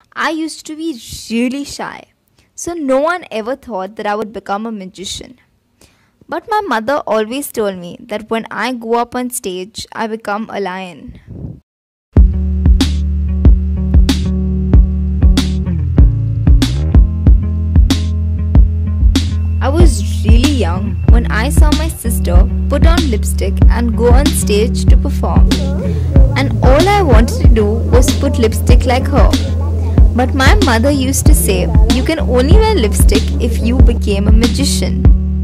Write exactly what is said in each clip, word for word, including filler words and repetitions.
I used to be really shy, so no one ever thought that I would become a magician. But my mother always told me that when I go up on stage, I become a lion. I was really young when I saw my sister put on lipstick and go on stage to perform. And all I wanted to do was put lipstick like her. But my mother used to say, you can only wear lipstick if you became a magician.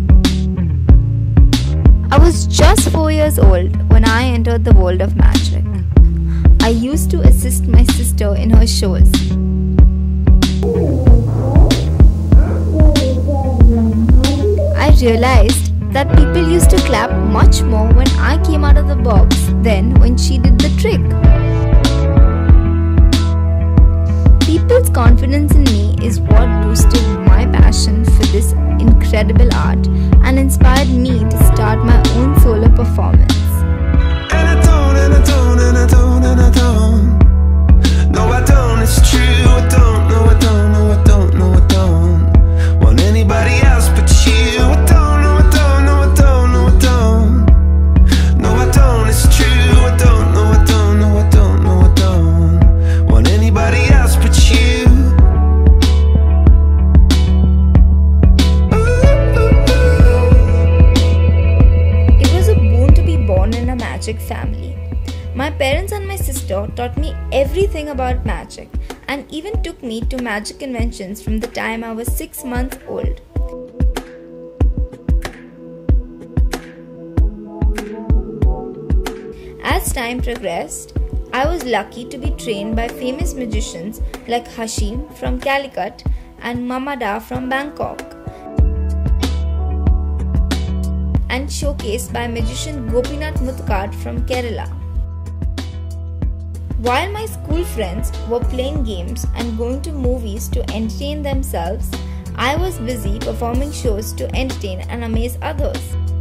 I was just four years old when I entered the world of magic. I used to assist my sister in her shows. I realized that people used to clap much more when I came out of the box than when she did the trick. People's confidence in me is what boosted my passion for this incredible art and inspired me to start my own solo performance. And I don't, and I don't, and I don't, and I don't. No, I don't, it's true, I don't, no, I don't, no, I don't, no, I don't want anybody else but you. I don't, no, I don't, no, I don't, no, I don't. No, I don't, it's true, I don't, no, I don't, no, I don't, no, I don't want anybody else but you. It was a boon to be born in a magic family. My parents and my sister taught me everything about magic and even took me to magic conventions from the time I was six months old. As time progressed, I was lucky to be trained by famous magicians like Hashim from Calicut and Mamada from Bangkok, and showcased by magician Gopinath Mutkar from Kerala. While my school friends were playing games and going to movies to entertain themselves, I was busy performing shows to entertain and amaze others.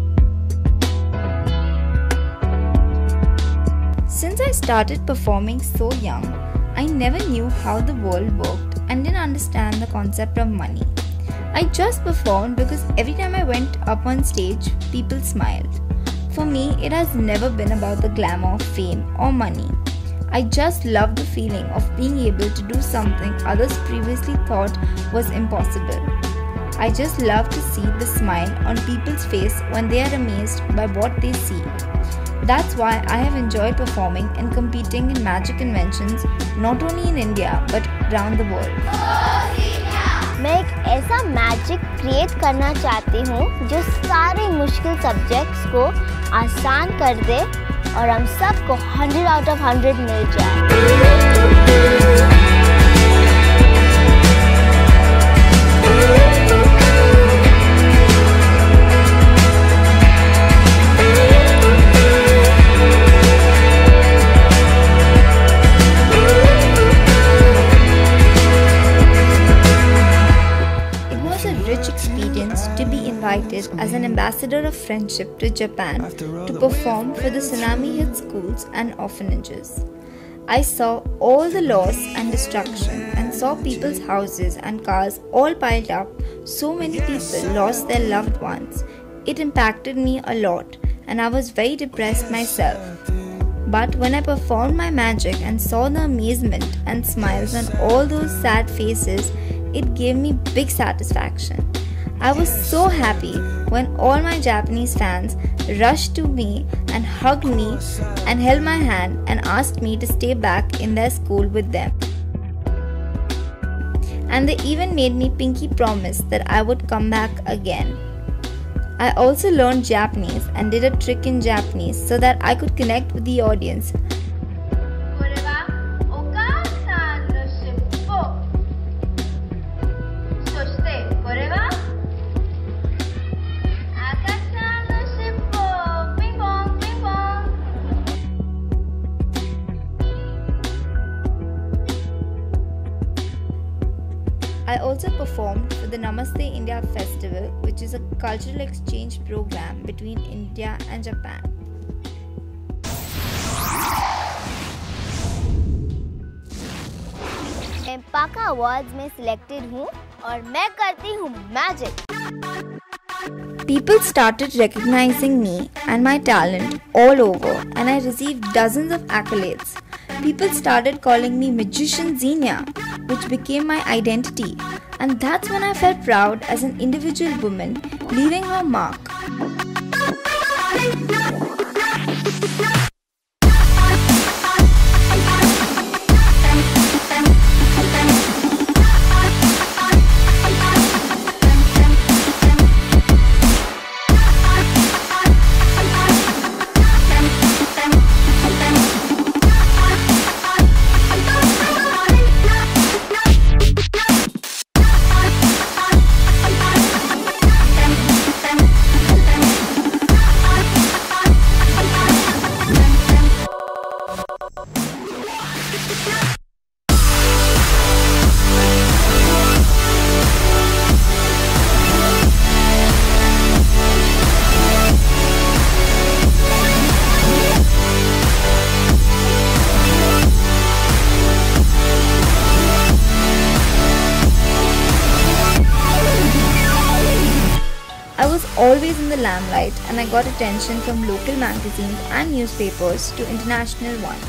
Since I started performing so young, I never knew how the world worked and didn't understand the concept of money. I just performed because every time I went up on stage, people smiled. For me, it has never been about the glamour, fame, or money. I just love the feeling of being able to do something others previously thought was impossible. I just love to see the smile on people's face when they are amazed by what they see. That's why I have enjoyed performing and competing in magic conventions not only in India but around the world. मैं एक ऐसा magic create करना चाहती हूँ जो सारे मुश्किल subjects को आसान कर दे और हम सबको हंड्रेड आउट ऑफ हंड्रेड मिल जाए. To be invited as an ambassador of friendship to Japan to perform for the tsunami hit schools and orphanages. I saw all the loss and destruction and saw people's houses and cars all piled up. So many people lost their loved ones. It impacted me a lot and I was very depressed myself. But when I performed my magic and saw the amazement and smiles on all those sad faces, it gave me big satisfaction. I was so happy when all my Japanese fans rushed to me and hugged me and held my hand and asked me to stay back in their school with them. And they even made me pinky promise that I would come back again. I also learned Japanese and did a trick in Japanese so that I could connect with the audience. I also performed for the Namaste India Festival, which is a cultural exchange program between India and Japan. मैं पाका awards में selected हूँ और मैं करती हूँ magic. People started recognizing me and my talent all over, and I received dozens of accolades. People started calling me Magician Zenia, which became my identity, and that's when I felt proud as an individual woman leaving her mark. I was always in the limelight, and I got attention from local magazines and newspapers to international ones.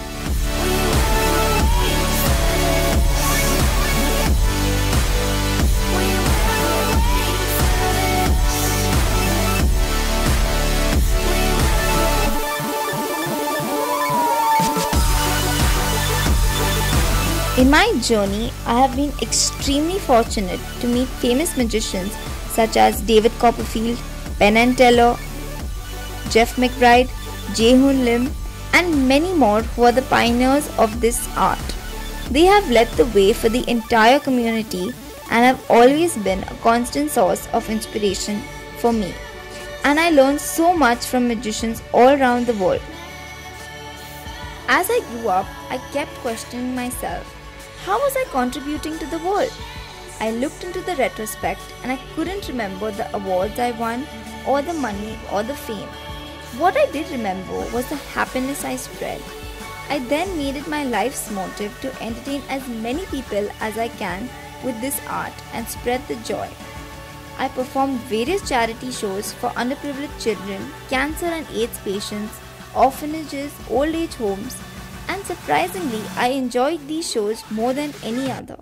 In my journey, I have been extremely fortunate to meet famous magicians such as David Copperfield, Penn and Teller, Jeff McBride, Jae-hoon Lim, and many more who are the pioneers of this art. They have led the way for the entire community and have always been a constant source of inspiration for me. And I learned so much from magicians all around the world. As I grew up, I kept questioning myself. How was I contributing to the world? I looked into the retrospect and I couldn't remember the awards I won or the money or the fame. What I did remember was the happiness I spread. I then made it my life's motive to entertain as many people as I can with this art and spread the joy. I performed various charity shows for underprivileged children, cancer and AIDS patients, orphanages, old age homes, and surprisingly, I enjoyed these shows more than any other.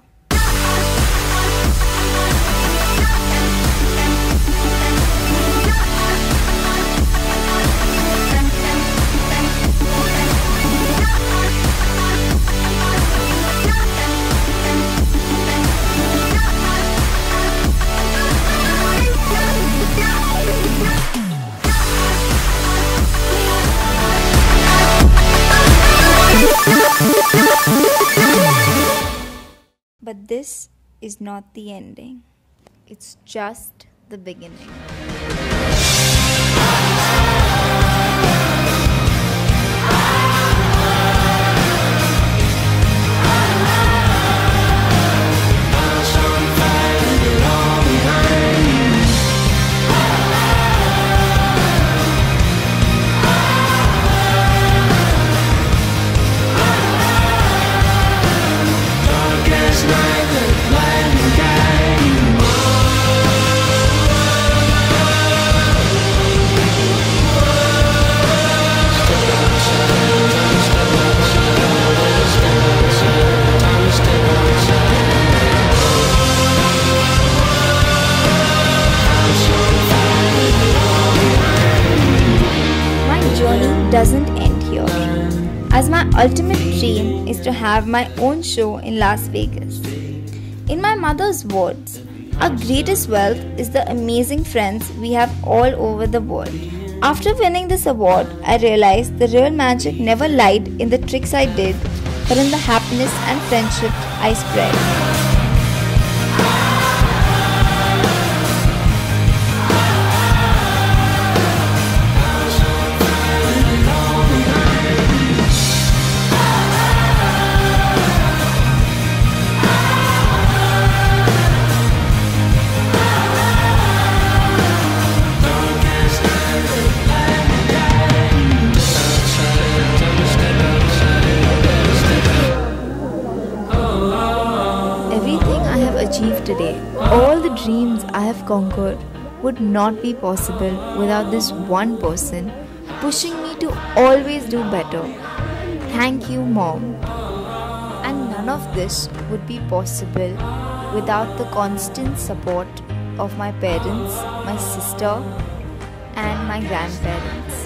But this is not the ending. It's just the beginning. Doesn't end here, as my ultimate dream is to have my own show in Las Vegas. In my mother's words, our greatest wealth is the amazing friends we have all over the world. After winning this award, I realized the real magic never lied in the tricks I did, but in the happiness and friendship I spread. Oh, today, all the dreams I have conquered would not be possible without this one person pushing me to always do better. Thank you, Mom. And none of this would be possible without the constant support of my parents, my sister, and my grandparents.